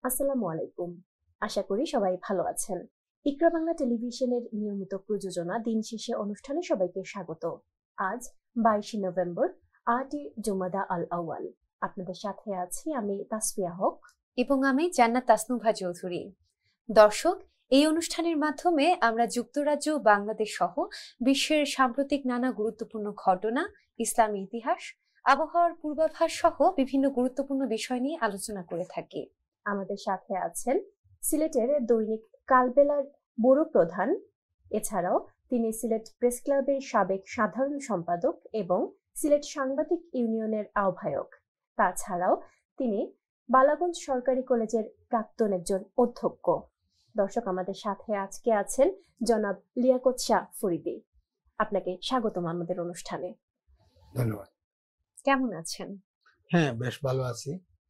আসসালামু আলাইকুম। আশা করি সবাই ভালো আছেন। ইকরা বাংলা টেলিভিশনের নিয়মিত প্রযোজনা দিন শেষে অনুষ্ঠানে সবাইকে স্বাগত। আজ 22 নভেম্বর 8 জুমাদা আল আউয়াল। আপনাদের সাথে আছি আমি তাসফিয়া হক এবং আমি জান্নাত তাসনুভা চৌধুরী। দর্শক, এই অনুষ্ঠানের মাধ্যমে আমরা যুক্তরাজ্য, বাংলাদেশ সহ বিশ্বের সাম্প্রতিক নানা গুরুত্বপূর্ণ ঘটনা, ইসলামী ইতিহাস, আবহাওয়ার পূর্বাভাস সহ বিভিন্ন গুরুত্বপূর্ণ বিষয় নিয়ে আলোচনা করে থাকি। আমাদের সাথে আছেন সিলেটের দৈনিক কালবেলার ব্যুরো প্রধান, এছাড়াও তিনি সিলেট প্রেস ক্লাবের সাবেক সাধারণ সম্পাদক এবং সিলেট সাংবাদিক ইউনিয়নের আহ্বায়ক। তাছাড়াও তিনি বালাগঞ্জ সরকারি কলেজের প্রাক্তন একজন অধ্যক্ষ। দর্শক, আমাদের সাথে আজকে আছেন জনাব লিয়াকত শাহ ফরিদি। আপনাকে স্বাগতম আমাদের অনুষ্ঠানে। ধন্যবাদ। কেমন আছেন? হ্যাঁ, বেশ ভালো আছি।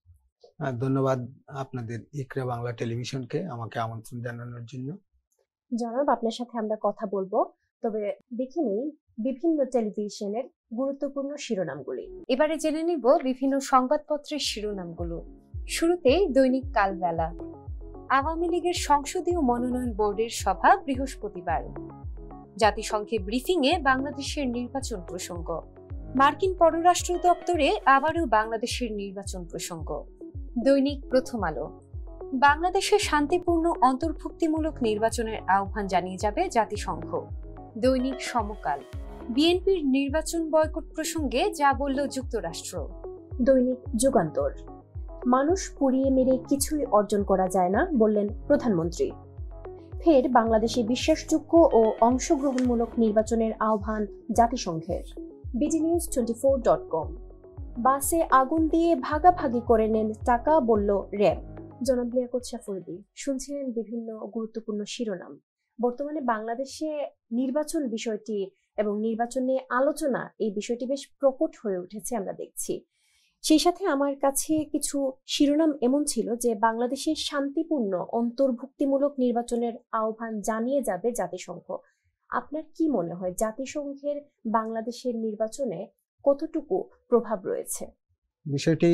ধন্যবাদ আপনাদের ইকরা বাংলা টেলিভিশনকে আমাকে আমন্ত্রণ জানানোর জন্য। জনাব, আপনার সাথে আমরা কথা বলবো, তবে দেখে নিই বিভিন্ন টেলিভিশনের গুরুত্বপূর্ণ শিরোনামগুলি। এবারে জেনে নিব বিভিন্ন সংবাদপত্রের শিরোনামগুলো। শুরুতেই দৈনিক কালবেলা। আওয়ামী লীগের সংসদীয় মনোনয়ন বোর্ডের সভা বৃহস্পতিবার। জাতিসংঘে ব্রিফিংয়ে বাংলাদেশের নির্বাচন প্রসঙ্গ। মার্কিন পররাষ্ট্র দপ্তরে আবারও বাংলাদেশের নির্বাচন প্রসঙ্গ। দৈনিক প্রথম আলো। বাংলাদেশে শান্তিপূর্ণ অন্তর্ভুক্তিমূলক নির্বাচনের আহ্বান জানিয়ে যাবে জাতিসংঘ। দৈনিক সমকাল। বিএনপির নির্বাচন বয়কট প্রসঙ্গে যা বলল যুক্তরাষ্ট্র। দৈনিক যুগান্তর। মানুষ পুড়িয়ে মেরে কিছুই অর্জন করা যায় না বললেন প্রধানমন্ত্রী। ফের বাংলাদেশে বিশ্বাসযোগ্য ও অংশগ্রহণমূলক নির্বাচনের আহ্বান জাতিসংঘের। bdnews24.com। বাসে আগুন দিয়ে ভাগাভাগি করে নেন টাকা বলল র্যাব। জনাব লিয়াকত শাহ ফরিদি, শুনছিলেন বিভিন্ন গুরুত্বপূর্ণ শিরোনাম। বর্তমানে বাংলাদেশে নির্বাচন বিষয়টি এবং নির্বাচন নিয়ে আলোচনা, এই বিষয়টি বেশ প্রকট হয়ে উঠেছে আমরা দেখছি। সেই সাথে আমার কাছে কিছু শিরোনাম এমন ছিল যে বাংলাদেশের শান্তিপূর্ণ অন্তর্ভুক্তিমূলক নির্বাচনের আহ্বান জানিয়ে যাবে জাতিসংঘ। আপনার কি মনে হয় জাতিসংঘের বাংলাদেশের নির্বাচনে কতটুকু প্রভাব রয়েছে? বিষয়টি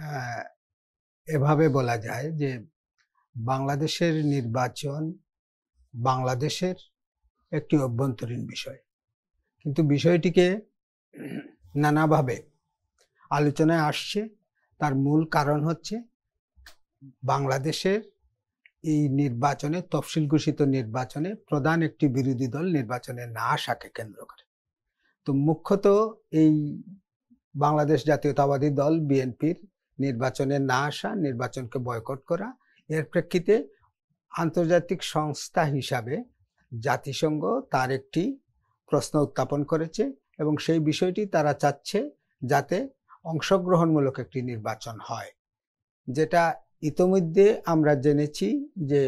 এভাবে বলা যায় যে বাংলাদেশের নির্বাচন বাংলাদেশের একটি অভ্যন্তরীণ বিষয়, কিন্তু বিষয়টিকে নানাভাবে আলোচনায় আসছে। তার মূল কারণ হচ্ছে বাংলাদেশের এই নির্বাচনে, তফসিল ঘোষিত নির্বাচনে প্রধান একটি বিরোধী দল নির্বাচনে না আসাকে কেন্দ্র করে। তো মুখ্যত এই বাংলাদেশ জাতীয়তাবাদী দল বিএনপির নির্বাচনে না আসা, নির্বাচনকে বয়কট করা, এর প্রেক্ষিতে আন্তর্জাতিক সংস্থা হিসাবে জাতিসংঘ তার একটি প্রশ্ন উত্থাপন করেছে এবং সেই বিষয়টি তারা চাচ্ছে যাতে অংশগ্রহণমূলক একটি নির্বাচন হয়। যেটা ইতোমধ্যে আমরা জেনেছি যে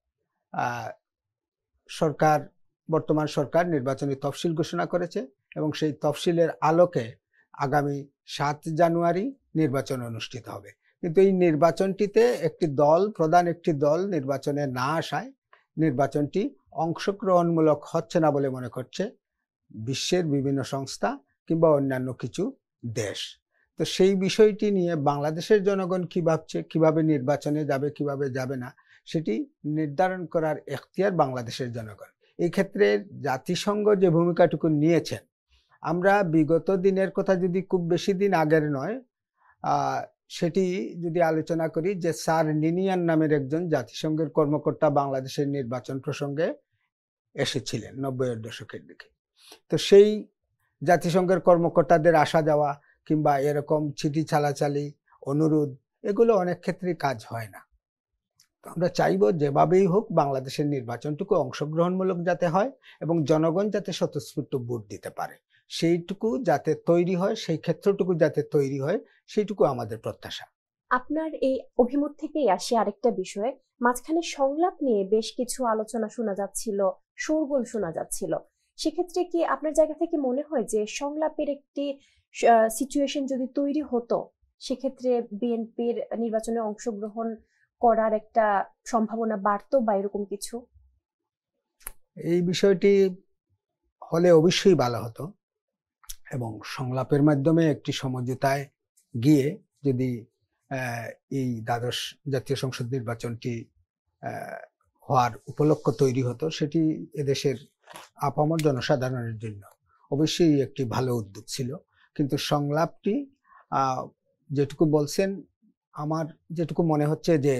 সরকার, বর্তমান সরকার নির্বাচনী তফসিল ঘোষণা করেছে এবং সেই তফসিলের আলোকে আগামী 7 জানুয়ারি নির্বাচন অনুষ্ঠিত হবে। কিন্তু এই নির্বাচনটিতে একটি দল, প্রধান একটি দল নির্বাচনে না আসায় নির্বাচনটি অংশগ্রহণমূলক হচ্ছে না বলে মনে করছে বিশ্বের বিভিন্ন সংস্থা কিংবা অন্যান্য কিছু দেশ। তো সেই বিষয়টি নিয়ে বাংলাদেশের জনগণ কি ভাবছে, কিভাবে নির্বাচনে যাবে, কিভাবে যাবে না, সেটি নির্ধারণ করার এখতিয়ার বাংলাদেশের জনগণ। এই ক্ষেত্রে জাতিসংঘ যে ভূমিকাটুকু নিয়েছেন, আমরা বিগত দিনের কথা যদি খুব বেশি দিন আগের নয় সেটি যদি আলোচনা করি, যে স্যার নিনিয়ান নামের একজন জাতিসংঘের কর্মকর্তা বাংলাদেশের নির্বাচন প্রসঙ্গে এসেছিলেন 90-এর দশকের দিকে। তো সেই জাতিসংঘের কর্মকর্তাদের আসা যাওয়া কিংবা এরকম চিঠি চালাচালি, অনুরোধ, এগুলো অনেক ক্ষেত্রেই কাজ হয় না। তো আমরা চাইবো যেভাবেই হোক বাংলাদেশের নির্বাচনটুকু অংশগ্রহণমূলক যাতে হয় এবং জনগণ যাতে স্বতঃস্ফূর্ত ভোট দিতে পারে, সেইটুকু যাতে তৈরি হয়, সেই ক্ষেত্রটুকু যাতে তৈরি হয়, সেইটুকু আমাদের প্রত্যাশা। আপনার এই অভিমত থেকেই আসে আরেকটা বিষয়। মাঝখানে সংলাপ নিয়ে বেশ কিছু আলোচনা শোনা যাচ্ছিল, শোরগোল শোনা যাচ্ছিল। সেক্ষেত্রে কি আপনার জায়গা থেকে মনে হয় যে সংলাপের একটি সিচুয়েশন যদি তৈরি হতো, সেক্ষেত্রে বিএনপির নির্বাচনে অংশগ্রহণ করার একটা সম্ভাবনা বাড়তো বা এরকম কিছু? এই বিষয়টি হলে অবশ্যই ভালো হতো এবং সংলাপের মাধ্যমে একটি সমঝোতায় গিয়ে যদি এই দ্বাদশ জাতীয় সংসদ নির্বাচনটি হওয়ার উপলক্ষ তৈরি হতো, সেটি এদেশের আপামর জনসাধারণের জন্য অবশ্যই একটি ভালো উদ্যোগ ছিল। কিন্তু সংলাপটি যেটুকু বলছেন, আমার যেটুকু মনে হচ্ছে যে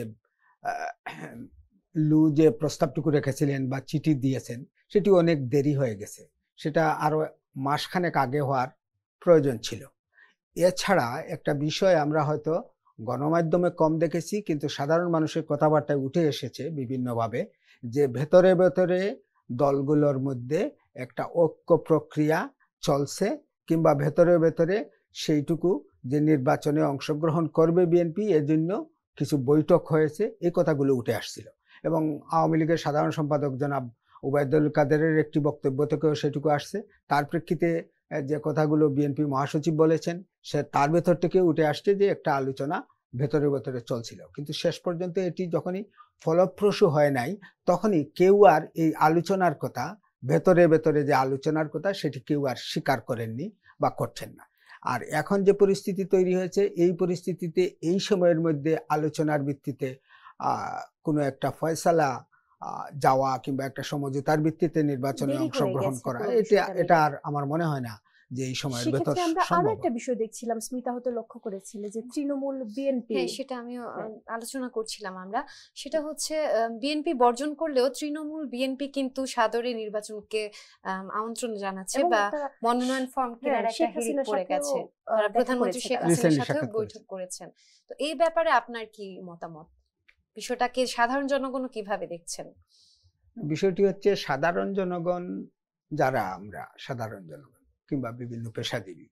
লু যে প্রস্তাবটুকু রেখেছিলেন বা চিঠি দিয়েছেন সেটি অনেক দেরি হয়ে গেছে, সেটা আরো মাসখানেক আগে হওয়ার প্রয়োজন ছিল। এছাড়া একটা বিষয় আমরা হয়তো গণমাধ্যমে কম দেখেছি, কিন্তু সাধারণ মানুষের কথাবার্তায় উঠে এসেছে বিভিন্নভাবে, যে ভেতরে ভেতরে দলগুলোর মধ্যে একটা ঐক্য প্রক্রিয়া চলছে, কিংবা ভেতরে ভেতরে সেইটুকু যে নির্বাচনে অংশগ্রহণ করবে বিএনপি, এজন্য কিছু বৈঠক হয়েছে, এই কথাগুলো উঠে আসছিল। এবং আওয়ামী লীগের সাধারণ সম্পাদক জনাব ওবায়দুল কাদেরের একটি বক্তব্য থেকেও সেটুকু আসছে। তার প্রেক্ষিতে যে কথাগুলো বিএনপি মহাসচিব বলেছেন, সে তার ভেতর থেকে উঠে আসছে যে একটা আলোচনা ভেতরে ভেতরে চলছিল। কিন্তু শেষ পর্যন্ত এটি যখনই ফলপ্রসূ হয় নাই, তখনই কেউ আর এই আলোচনার কথা, ভেতরে ভেতরে যে আলোচনার কথা, সেটি কেউ আর স্বীকার করেননি বা করছেন না। আর এখন যে পরিস্থিতি তৈরি হয়েছে, এই পরিস্থিতিতে এই সময়ের মধ্যে আলোচনার ভিত্তিতে কোনো একটা ফয়সালা যাওয়া কিংবা একটা সমঝোতার ভিত্তিতে নির্বাচনে অংশগ্রহণ করা, এটা আর আমার মনে হয় না যে এই সময়ের ভেতর আমরা আরো সম্ভব। একটা বিষয় দেখছিলাম, স্মিতা হয়তো লক্ষ্য করেছিল যে তৃণমূল বিএনপি, সেটা আমিও আলোচনা করছিলাম আমরা, সেটা হচ্ছে বিএনপি বর্জন করলেও তৃণমূল বিএনপি কিন্তু সাদরে নির্বাচনকে আমন্ত্রণ জানাচ্ছে বা মনোনয়ন ফর্ম কেনার একটা হিড়িক পড়ে গেছে। প্রধানমন্ত্রী শেখ হাসিনার সাথেও বৈঠক করেছেন। তো এই ব্যাপারে আপনার কি মতামত? বিষয়টাকে সাধারণ জনগণ কিভাবে দেখছেন? বিষয়টি হচ্ছে, সাধারণ জনগণ যারা, আমরা সাধারণ জনগণ কিংবা বিভিন্ন পেশাজীবী,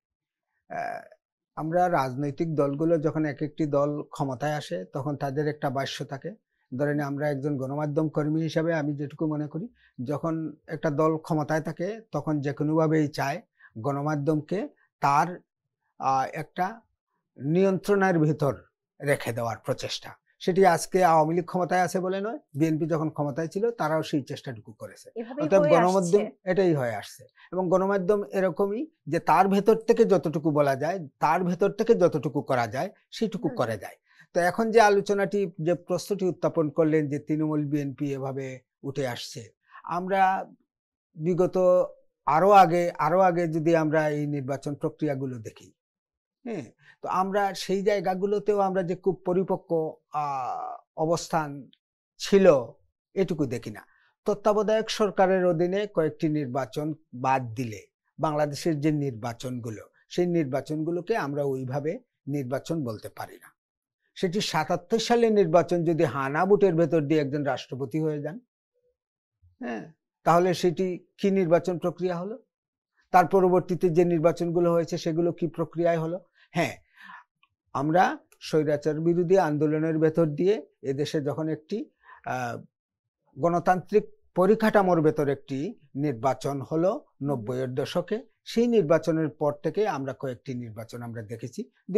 আমরা রাজনৈতিক দলগুলো যখন এক একটি দল ক্ষমতায় আসে তখন তাদের একটা ভাষ্য থাকে। ধরেন আমরা একজন গণমাধ্যম কর্মী হিসাবে আমি যেটুকু মনে করি, যখন একটা দল ক্ষমতায় থাকে তখন যে কোনোভাবেই চায় গণমাধ্যমকে তার একটা নিয়ন্ত্রণের ভিতর রেখে দেওয়ার প্রচেষ্টা। সেটি আজকে আওয়ামী লীগ ক্ষমতায় আছে বলে নয়, বিএনপি যখন ক্ষমতায় ছিল তারাও সেই চেষ্টাটুকু করেছে। অর্থাৎ গণমাধ্যম এটাই হয়ে আসছে, এবং গণমাধ্যম এরকমই যে তার ভেতর থেকে যতটুকু বলা যায়, তার ভেতর থেকে যতটুকু করা যায় সেটুকু করে যায়। তো এখন যে আলোচনাটি, যে প্রশ্নটি উত্থাপন করলেন যে তৃণমূল বিএনপি এভাবে উঠে আসছে, আমরা বিগত আরো আগে যদি আমরা এই নির্বাচন প্রক্রিয়াগুলো দেখি, হ্যাঁ, তো আমরা সেই জায়গাগুলোতেও আমরা যে খুব পরিপক্ক অবস্থান ছিল এটুকু দেখি না। তত্ত্বাবধায়ক সরকারের অধীনে কয়েকটি নির্বাচন বাদ দিলে বাংলাদেশের যে নির্বাচনগুলো, সেই নির্বাচনগুলোকে আমরা ওইভাবে নির্বাচন বলতে পারি না। সেটি ৭৭ সালের নির্বাচন যদি হানা ভোটের ভেতর দিয়ে একজন রাষ্ট্রপতি হয়ে যান, হ্যাঁ, তাহলে সেটি কি নির্বাচন প্রক্রিয়া হলো? তার পরবর্তীতে যে নির্বাচনগুলো হয়েছে সেগুলো কি প্রক্রিয়ায় হলো? হ্যাঁ, আমরা স্বৈরাচার বিরোধী আন্দোলনের ভেতর দিয়ে এদেশে যখন একটি গণতান্ত্রিক পরিকাঠামোর ভেতর একটি নির্বাচন হলো ৯০-এর দশকে, সেই নির্বাচনের পর থেকে আমরা কয়েকটি নির্বাচন আমরা দেখেছি।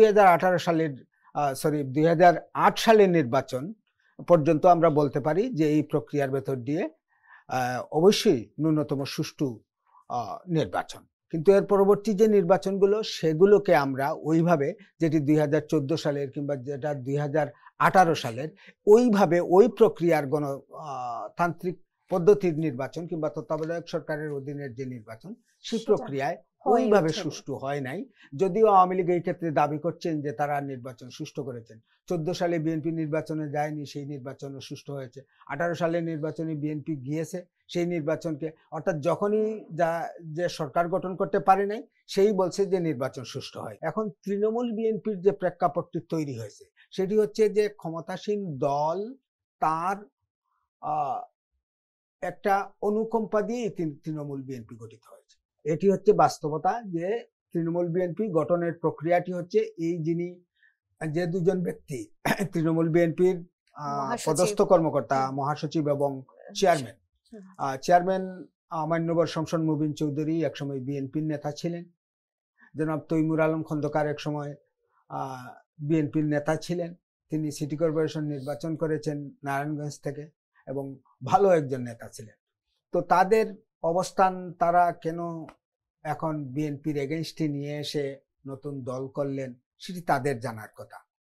২০০৮ সালের নির্বাচন পর্যন্ত আমরা বলতে পারি যে এই প্রক্রিয়ার ভেতর দিয়ে অবশ্যই ন্যূনতম সুষ্ঠু নির্বাচন। কিন্তু এর পরবর্তী যে নির্বাচনগুলো, সেগুলোকে আমরা ওইভাবে, যেটি ২০১৪ সালের কিংবা যেটা ২০১৮ সালের, ওইভাবে ওই প্রক্রিয়ার গণতান্ত্রিক পদ্ধতির নির্বাচন কিংবা তত্ত্বাবধায়ক সরকারের অধীনের যে নির্বাচন, সেই প্রক্রিয়ায় ওইভাবে সুষ্ঠু হয় নাই। যদিও আওয়ামী লীগ এই ক্ষেত্রে দাবি করছেন যে তারা নির্বাচন সুষ্ঠু করেছেন। ১৪ সালে বিএনপি নির্বাচনে যায়নি, সেই নির্বাচনও সুষ্ঠু হয়েছে। ১৮ সালের নির্বাচনে বিএনপি গিয়েছে, সেই নির্বাচনকে, অর্থাৎ যখনই যে সরকার গঠন করতে পারে নাই, সেই বলছে যে নির্বাচন সুষ্ঠু হয়। এখন তৃণমূল বিএনপির যে প্রেক্ষাপটটি তৈরি হয়েছে, সেটি হচ্ছে যে ক্ষমতাসীন দল তার একটা অনুকম্পা দিয়ে তৃণমূল বিএনপি গঠিত হয়েছে। এটি হচ্ছে বাস্তবতা, যে তৃণমূল বিএনপি গঠনের প্রক্রিয়াটি হচ্ছে এই, যে দুজন ব্যক্তি তৃণমূল বিএনপির পদস্থ কর্মকর্তা, মহাসচিব এবং চেয়ারম্যান মান্যবর শমশন মুবিন চৌধুরী একসময় বিএনপির নেতা ছিলেন। জনাব তৈমুর আলম খন্দকার একসময় বিএনপির নেতা ছিলেন। তিনি সিটি কর্পোরেশন নির্বাচন করেছেন নারায়ণগঞ্জ থেকে এবং ভালো একজন নেতা ছিলেন। তো তাদের অবস্থান, তারা কেন এখন বিএনপির এগেইনস্টে নিয়ে এসে নতুন দল করলেন, সেটি তাদের জানার কথা।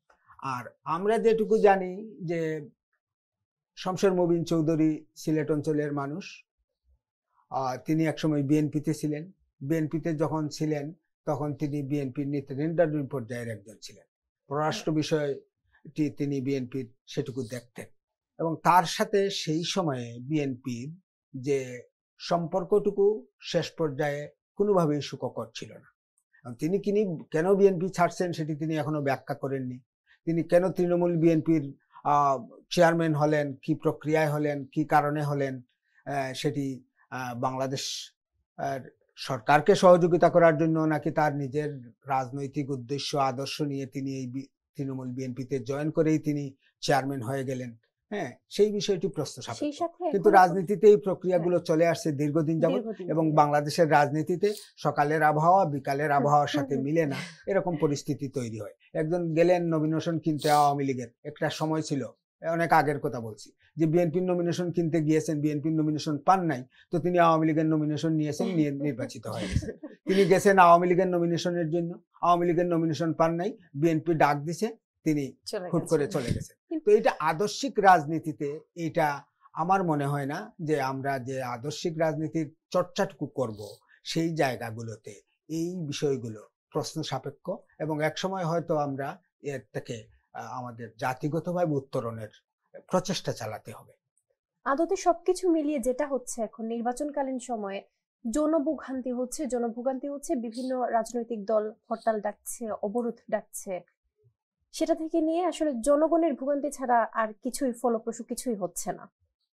আর আমরা যেটুকু জানি যে শমশের মুবিন চৌধুরী সিলেট অঞ্চলের মানুষ, তিনি একসময় বিএনপিতে ছিলেন। বিএনপিতে যখন ছিলেন তখন তিনি বিএনপির নেতৃত্বাধীন পর্যায়ের একজন ছিলেন। পররাষ্ট্র বিষয়টি তিনি বিএনপির সেটুকু দেখতেন, এবং তার সাথে সেই সময়ে বিএনপির যে সম্পর্কটুকু শেষ পর্যায়ে কোনোভাবেই সুখকর ছিল না। তিনি কেন বিএনপি ছাড়ছেন সেটি তিনি এখনো ব্যাখ্যা করেননি। তিনি কেন তৃণমূল বিএনপির চেয়ারম্যান হলেন, কি প্রক্রিয়ায় হলেন, কি কারণে হলেন, সেটি বাংলাদেশ সরকারকে সহযোগিতা করার জন্য নাকি তার নিজের রাজনৈতিক উদ্দেশ্য আদর্শ নিয়ে তিনি এই তৃণমূল বিএনপিতে জয়েন করেই তিনি চেয়ারম্যান হয়ে গেলেন, হ্যাঁ, সেই বিষয়টি প্রশ্ন সাপেক্ষ। কিন্তু রাজনীতিতে এই প্রক্রিয়াগুলো চলে আসছে দীর্ঘদিন যাবত, এবং বাংলাদেশের রাজনীতিতে সকালের আবহাওয়া বিকালের আবহাওয়ার সাথে মিলে না, এরকম পরিস্থিতি তৈরি হয়। একজন গেলেন নমিনেশন কিনতে আওয়ামী লীগের, একটা সময় ছিল, অনেক আগের কথা বলছি, যে বিএনপির নমিনেশন কিনতে গিয়েছেন, বিএনপির নমিনেশন পান নাই, তো তিনি আওয়ামী লীগের নমিনেশন নিয়েছেন, নিয়ে নির্বাচিত হয়ে গেছেন। তিনি গেছেন আওয়ামী লীগের নমিনেশনের জন্য, আওয়ামী লীগের নমিনেশন পান নাই, বিএনপি ডাক দিছে, তিনি হুট করে চলে গেছেন। তো এটা আদর্শিক রাজনীতিতে এটা আমার মনে হয় না যে আমরা যে আদর্শিক রাজনীতির চর্চাটুকু করব সেই জায়গাগুলোতে এই বিষয়গুলো প্রশ্ন সাপেক্ষ, এবং একসময় হয়তো আমরা এর থেকে আমাদের জাতিগতভাবে উত্তরণের প্রচেষ্টা চালাতে হবে। আদতে সবকিছু মিলিয়ে যেটা হচ্ছে এখন নির্বাচনকালীন সময়ে জনভোগান্তি হচ্ছে, বিভিন্ন রাজনৈতিক দল হরতাল ডাকছে, অবরোধ ডাকছে, সেটা থেকে নিয়ে আসলে জনগণের ভোগান্তি ছাড়া আর কিছুই ফলপ্রসূ কিছুই হচ্ছে না।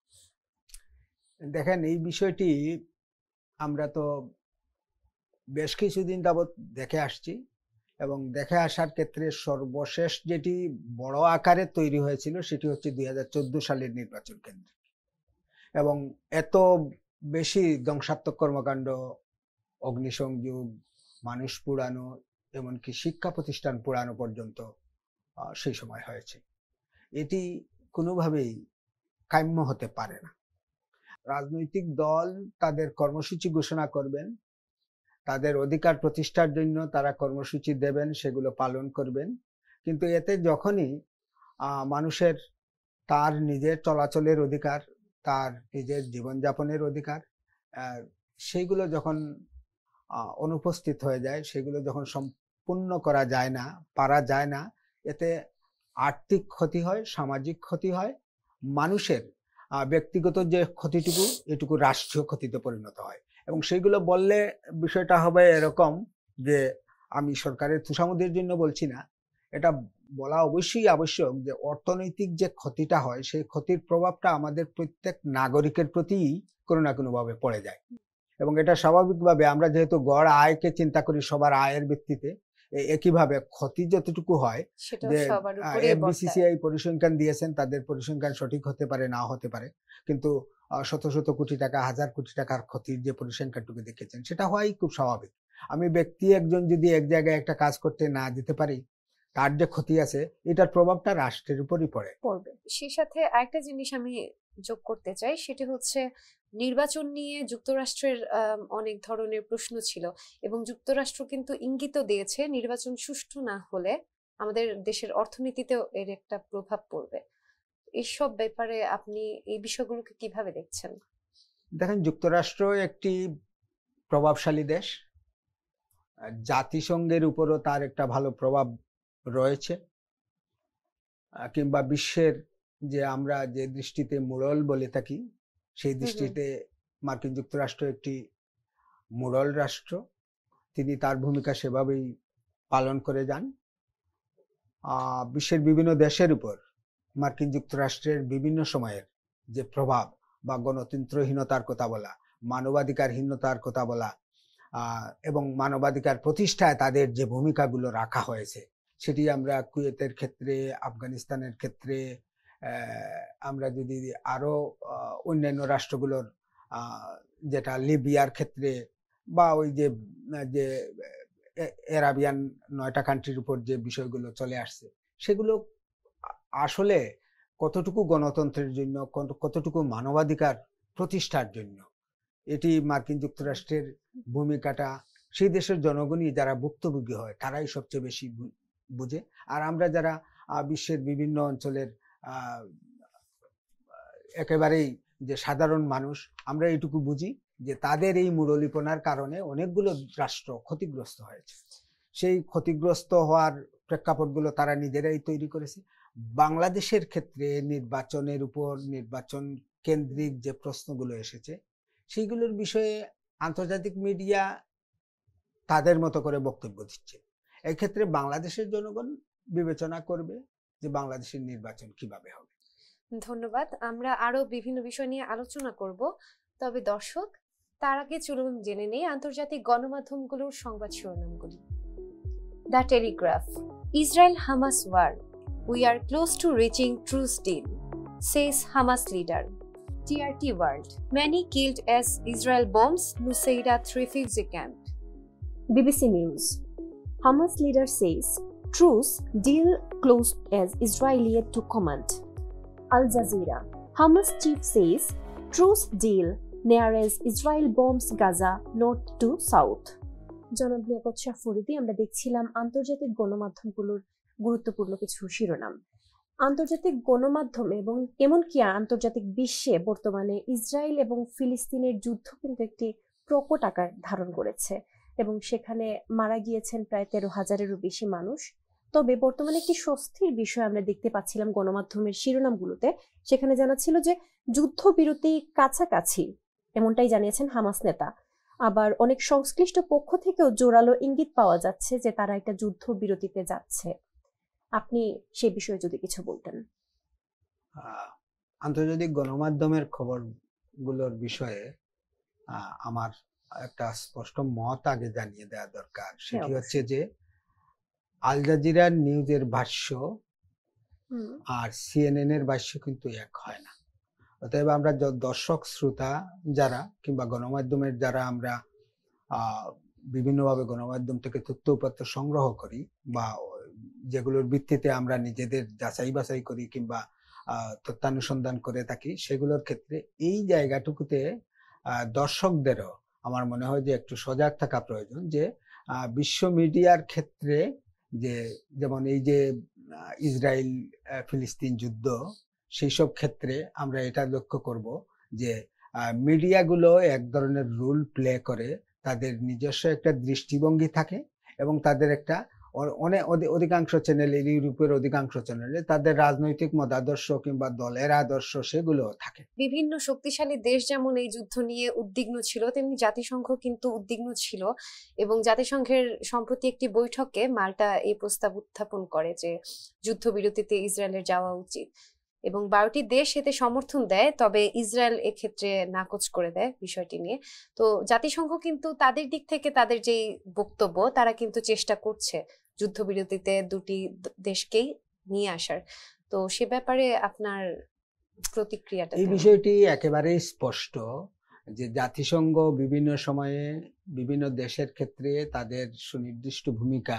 দেখেন, এই বিষয়টি আমরা তো বেশ কিছুদিন যাবৎ দেখে আসছি, এবং দেখে আসার ক্ষেত্রে সর্বশেষ যেটি বড় আকারে তৈরি হয়েছিল সেটি হচ্ছে 2014 সালের নির্বাচন কেন্দ্র, এবং এত বেশি ধ্বংসাত্মক কর্মকাণ্ড, অগ্নিসংযোগ, মানুষ পোড়ানো, এমনকি শিক্ষা প্রতিষ্ঠান পোড়ানো পর্যন্ত সেই সময় হয়েছে। এটি কোনোভাবেই কাম্য হতে পারে না। রাজনৈতিক দল তাদের কর্মসূচি ঘোষণা করবেন, তাদের অধিকার প্রতিষ্ঠার জন্য তারা কর্মসূচি দেবেন, সেগুলো পালন করবেন, কিন্তু এতে যখনই মানুষের তার নিজের চলাচলের অধিকার, তার নিজের জীবনযাপনের অধিকার, সেইগুলো যখন অনুপস্থিত হয়ে যায়, সেগুলো যখন সম্পূর্ণ করা যায় না, পারা যায় না, এতে আর্থিক ক্ষতি হয়, সামাজিক ক্ষতি হয়, মানুষের ব্যক্তিগত যে ক্ষতিটুকু এটুকু রাষ্ট্রীয় ক্ষতিতে পরিণত হয়। এবং সেইগুলো বললে বিষয়টা হবে এরকম যে আমি সরকারের তুষামুদের জন্য বলছি না, এটা বলা অবশ্যই আবশ্যক যে অর্থনৈতিক যে ক্ষতিটা হয় সেই ক্ষতির প্রভাবটা আমাদের প্রত্যেক নাগরিকের প্রতি কোনো না কোনোভাবে পড়ে যায়। এবং এটা স্বাভাবিকভাবে আমরা যেহেতু গড় আয়কে চিন্তা করি সবার আয়ের ভিত্তিতে, একইভাবে ক্ষতি যতটুকু হয়, যে এফবিসিসিআই পরিসংখ্যান দিয়েছেন, তাদের পরিসংখ্যান সঠিক হতে পারে, না হতে পারে, কিন্তু শত শত কোটি টাকা, হাজার কোটি টাকার ক্ষতির যে পরিসংখ্যানটুকু দেখেছেন সেটা হওয়াই খুব স্বাভাবিক। আমি ব্যক্তি একজন যদি এক জায়গায় একটা কাজ করতে না যেতে পারি, তার যে ক্ষতি আছে এটার প্রভাবটা রাষ্ট্রের উপরই পড়বে। সেই সাথে আরেকটা জিনিস আমি যোগ করতে চাই, সেটি হচ্ছে নির্বাচন নিয়ে যুক্তরাষ্ট্রের অনেক ধরনের প্রশ্ন ছিল, এবং যুক্তরাষ্ট্র কিন্তু ইঙ্গিত দিয়েছে নির্বাচন সুষ্ঠু না হলে আমাদের দেশের অর্থনীতিতেও এর একটা প্রভাব পড়বে। এইসব ব্যাপারে আপনি এই বিষয়গুলোকে কিভাবে দেখছেন? দেখেন, যুক্তরাষ্ট্র একটি প্রভাবশালী দেশ, জাতিসংঘের উপরও তার একটা ভালো প্রভাব রয়েছে, কিংবা বিশ্বের যে আমরা যে দৃষ্টিতে মোড়ল বলে থাকি সেই দৃষ্টিতে মার্কিন যুক্তরাষ্ট্র একটি মোড়ল রাষ্ট্র। তিনি তার ভূমিকা সেভাবেই পালন করে যান। বিশ্বের বিভিন্ন দেশের উপর মার্কিন যুক্তরাষ্ট্রের বিভিন্ন সময়ের যে প্রভাব, বা গণতন্ত্রহীনতার কথা বলা, মানবাধিকারহীনতার কথা বলা, এবং মানবাধিকার প্রতিষ্ঠায় তাদের যে ভূমিকাগুলো রাখা হয়েছে, সেটি আমরা কুয়েতের ক্ষেত্রে, আফগানিস্তানের ক্ষেত্রে, আমরা যদি আরো অন্যান্য রাষ্ট্রগুলোর যেটা লিবিয়ার ক্ষেত্রে, বা ওই যে এরাবিয়ান 9টা কান্ট্রির উপর যে বিষয়গুলো চলে আসছে, সেগুলো আসলে কতটুকু গণতন্ত্রের জন্য, কতটুকু মানবাধিকার প্রতিষ্ঠার জন্য, এটি মার্কিন যুক্তরাষ্ট্রের ভূমিকাটা সেই দেশের জনগণই যারা ভুক্তভোগী হয় তারাই সবচেয়ে বেশি বুঝে। আর আমরা যারা বিশ্বের বিভিন্ন অঞ্চলের একেবারেই যে সাধারণ মানুষ, আমরা এইটুকু বুঝি যে তাদের এই মুরলীপনার কারণে অনেকগুলো রাষ্ট্র ক্ষতিগ্রস্ত হয়েছে। সেই ক্ষতিগ্রস্ত হওয়ার প্রেক্ষাপটগুলো তারা নিজেরাই তৈরি করেছে। বাংলাদেশের ক্ষেত্রে নির্বাচনের উপর, নির্বাচন কেন্দ্রিক যে প্রশ্নগুলো এসেছে সেইগুলোর বিষয়ে আন্তর্জাতিক মিডিয়া তাদের মতো করে বক্তব্য দিচ্ছে। এক্ষেত্রে বাংলাদেশের জনগণ বিবেচনা করবে যে বাংলাদেশের নির্বাচন কিভাবে হবে। ধন্যবাদ। আমরা আরো বিভিন্ন বিষয় নিয়ে আলোচনা করব, তবে দর্শক তার আগে চলুন জেনে নেই আন্তর্জাতিক গণমাধ্যমগুলোর সংবাদ শিরোনামগুলি। The Telegraph, Israel Hamas war, we are close to reaching truce deal, says Hamas leader. TRT World, many killed as Israel bombs Nusayrat refugee camp. BBC News, Hamas leader says truce deal closed as Israel yet to comment. Al Jazeera, Hamas chief says truce deal near as Israel bombs Gaza north to south. জনাব লিয়াকত শাহ ফরিদী, আমরা দেখছিলাম আন্তর্জাতিক গণমাধ্যমগুলোর গুরুত্বপূর্ণ কিছু শিরোনাম। আন্তর্জাতিক গণমাধ্যম এবং এমনকি আন্তর্জাতিক বিশ্বে বর্তমানে ইসরায়েল এবং ফিলিস্তিনের যুদ্ধ কিন্তু একটি প্রকট আকার ধারণ করেছে এবং সেখানে মারা গিয়েছেন প্রায় 13,000-এরও বেশি মানুষ। তবে বর্তমানে একটি স্বস্তির বিষয় আমরা দেখতে পাচ্ছিলাম গণমাধ্যমের শিরোনামগুলোতে। সেখানে জানা ছিল যে যুদ্ধবিরতি কাছাকাছি, এমনটাই জানিয়েছেন হামাস নেতা। আবার অনেক সংশ্লিষ্ট পক্ষ থেকেও জোরালো ইঙ্গিত পাওয়া যাচ্ছে যে তারা একটা যুদ্ধবিরতিতে যাচ্ছে। আপনি সেই বিষয়ে যদি কিছু বলতেন। আন্তর্জাতিক গণমাধ্যমের খবরগুলোর বিষয়ে আমার একটা স্পষ্ট মত আগে জানিয়ে দেওয়া দরকার। সেটি হচ্ছে যে আল জাজিরার নিউজের ভাষ্য আর CNN এর ভাষ্য কিন্তু এক হয় না। অতএব আমরা দর্শক শ্রোতা যারা কিংবা গণমাধ্যমের যারা আমরা বিভিন্নভাবে গণমাধ্যম থেকে তথ্য উপাত্ত সংগ্রহ করি বা যেগুলোর ভিত্তিতে আমরা নিজেদের যাচাই বাছাই করি কিংবা তথ্যানুসন্ধান করে থাকি, সেগুলোর ক্ষেত্রে এই জায়গাটুকুতে দর্শকদেরও আমার মনে হয় যে একটু সজাগ থাকা প্রয়োজন। যে বিশ্ব মিডিয়ার ক্ষেত্রে যে যেমন এই যে ইসরায়েল ফিলিস্তিন যুদ্ধ, সেই সব ক্ষেত্রে আমরা এটা লক্ষ্য করব যে মিডিয়াগুলো এক ধরনের রোল প্লে করে, তাদের নিজস্ব একটা দৃষ্টিভঙ্গি থাকে এবং তাদের একটা অধিকাংশ চ্যানেলে, ইউরোপের অধিকাংশ চ্যানেলে তাদের রাজনৈতিক মতাদর্শ কিংবা দলের আদর্শ সেগুলো থাকে। বিভিন্ন শক্তিশালী দেশ যেমন এই যুদ্ধ নিয়ে উদ্বিগ্ন ছিল, তেমনি জাতিসংঘ কিন্তু উদ্বিগ্ন ছিল এবং জাতিসংঘের সম্প্রতি একটি বৈঠকে মাল্টা এই প্রস্তাব উত্থাপন করে যে যুদ্ধবিরতিতে ইসরায়েলের যাওয়া উচিত এবং 12টি দেশ এতে সমর্থন দেয়। তবে ইসরায়েল এক্ষেত্রে নাকচ করে দেয় বিষয়টি নিয়ে। তো জাতিসংঘ কিন্তু তাদের দিক থেকে তাদের যে বক্তব্য, তারা কিন্তু চেষ্টা করছে যুদ্ধবিরতিতে দুটি দেশকেই নিয়ে আসার। তো সে ব্যাপারে আপনার প্রতিক্রিয়াটা? এই বিষয়টি একেবারেই স্পষ্ট যে জাতিসংঘ বিভিন্ন সময়ে বিভিন্ন দেশের ক্ষেত্রে তাদের সুনির্দিষ্ট ভূমিকা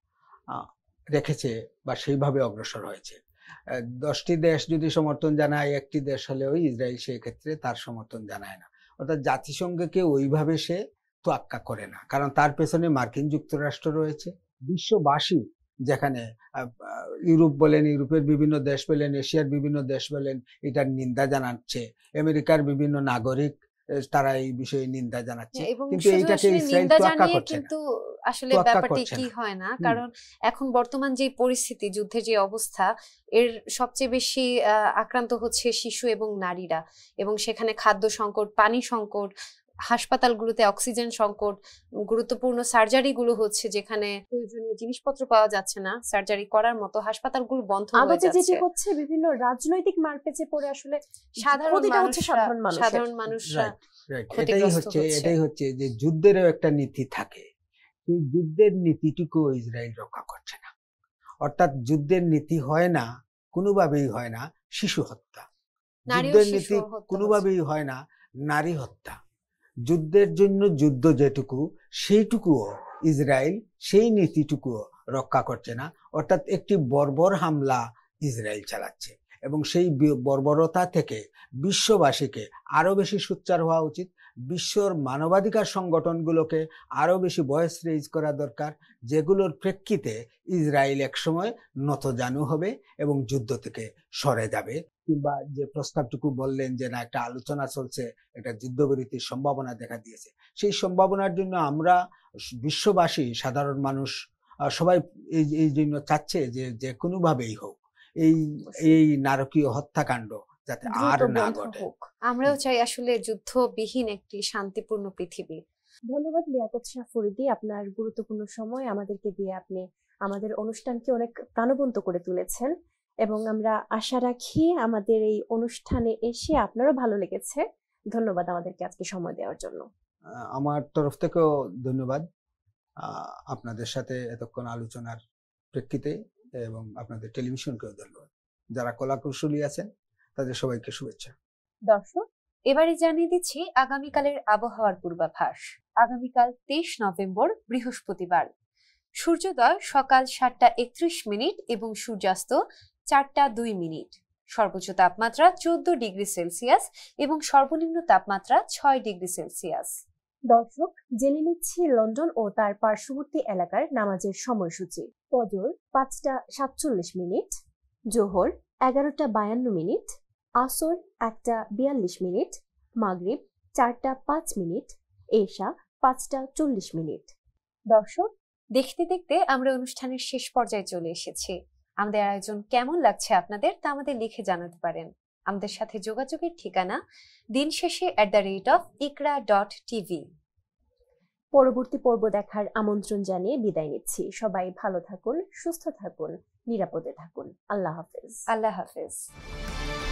রেখেছে বা সেইভাবে অগ্রসর হয়েছে। 10টি দেশ যদি সমর্থন জানায়, একটি দেশ হলেও ইসরায়েল সেই ক্ষেত্রে তার সমর্থন জানায় না। অর্থাৎ জাতিসংঘকে ওইভাবে সে তোয়াক্কা করে না, কারণ তার পেছনে মার্কিন যুক্তরাষ্ট্র রয়েছে। বিশ্ববাসী যেখানে ইউরোপ বলেন, ইউরোপের বিভিন্ন দেশ বলেন, এশিয়ার বিভিন্ন দেশ বলেন, এটার নিন্দা জানাচ্ছে। আমেরিকার বিভিন্ন নাগরিক তারা এই বিষয়ে নিন্দা জানাচ্ছে, কিন্তু এইটাকে ইসরায়েল তোয়াক্কা করছে না। কিন্তু আসলে ব্যাপারটি কি হয় না, কারণ এখন বর্তমান যে পরিস্থিতি, যুদ্ধের যে অবস্থা, এর সবচেয়ে বেশি আক্রান্ত হচ্ছে শিশু এবং নারীরা, এবং সেখানে খাদ্য সংকট, পানি সংকট, হাসপাতালগুলোতে অক্সিজেন সংকট, গুরুত্বপূর্ণ সার্জারি গুলো হচ্ছে যেখানে প্রয়োজনীয় জিনিসপত্র পাওয়া যাচ্ছে না সার্জারি করার মতো, হাসপাতালগুলো বন্ধ হয়ে যাচ্ছে। যেটি হচ্ছে বিভিন্ন রাজনৈতিক মারপেচে পড়ে আসলে সাধারণ মানুষরা এটাই হচ্ছে যে যুদ্ধেরও একটা নীতি থাকে। এই যুদ্ধের নীতিটুকু ইসরায়েল রক্ষা করছে না। অর্থাৎ যুদ্ধের নীতি হয় না, কোনোভাবেই হয় না শিশু হত্যা। যুদ্ধের নীতি কোনোভাবেই হয় না নারী হত্যা। যুদ্ধের জন্য যুদ্ধ যেটুকু, সেইটুকুও ইসরায়েল সেই নীতিটুকুও রক্ষা করছে না। অর্থাৎ একটি বর্বর হামলা ইসরায়েল চালাচ্ছে এবং সেই বর্বরতা থেকে বিশ্ববাসীকে আরো বেশি সোচ্চার হওয়া উচিত। বিশ্বর মানবাধিকার সংগঠনগুলোকে আরো বেশি ভয়েস রেইজ করা দরকার, যেগুলোর প্রেক্ষিতে ইসরায়েল একসময় নতজানু হবে এবং যুদ্ধ থেকে সরে যাবে। কিংবা যে প্রস্তাবটুকু বললেন যে না একটা আলোচনা চলছে, একটা যুদ্ধবিরতির সম্ভাবনা দেখা দিয়েছে, সেই সম্ভাবনার জন্য আমরা বিশ্ববাসী সাধারণ মানুষ সবাই এই জন্য চাচ্ছে যে যে কোনোভাবেই হোক এই নারকীয় হত্যাকাণ্ড যাতে আর না ঘটে। আমরাও চাই আসলে যুদ্ধবিহীন একটি শান্তিপূর্ণ পৃথিবী। ধন্যবাদ লিয়াকত শাহ ফরিদী, আপনার গুরুত্বপূর্ণ সময় আমাদেরকে দিয়ে আপনি আমাদের অনুষ্ঠানকে অনেক প্রাণবন্ত করে তুলেছেন এবং আমরা আশা রাখি আমাদের এই অনুষ্ঠানে এসে আপনারও ভালো লেগেছে। ধন্যবাদ আমাদেরকে আজকে সময় দেওয়ার জন্য। আমার তরফ থেকেও ধন্যবাদ আপনাদের সাথে এতক্ষণ আলোচনার প্রেক্ষিতে, এবং আপনাদের টেলিভিশনকেও ধন্যবাদ। যারা কলাকুশলী আছেন তাদের সবাইকে শুভেচ্ছা। দর্শক, এবারে জানিয়ে দিচ্ছি আগামীকালের আবহাওয়ার পূর্বাভাস। আগামীকাল 23 নভেম্বর বৃহস্পতিবার, সূর্যোদয় সকাল 7:31 এবং সূর্যাস্ত 4:02। সর্বোচ্চ তাপমাত্রা 14 ডিগ্রি সেলসিয়াস এবং সর্বনিম্ন তাপমাত্রা 6 ডিগ্রি সেলসিয়াস। দর্শক, জেনে নিচ্ছি লন্ডন ও তার পার্শ্ববর্তী এলাকার নামাজের সময়সূচি। ফজর 5:47, জোহর 11:52, আসর 1:42, মাগরিব 4:05, এশা 5:40। দর্শক, দেখতে দেখতে আমরা অনুষ্ঠানের শেষ পর্যায়ে চলে এসেছি। আমাদের আয়োজন কেমন লাগছে আপনাদের তা আমাদের লিখে জানাতে পারেন। আমাদের সাথে যোগাযোগের ঠিকানা dinsheshe@iqra.tv। পরবর্তী পর্ব দেখার আমন্ত্রণ জানিয়ে বিদায় নিচ্ছি। সবাই ভালো থাকুন, সুস্থ থাকুন, নিরাপদে থাকুন। আল্লাহ হাফেজ। আল্লাহ হাফেজ।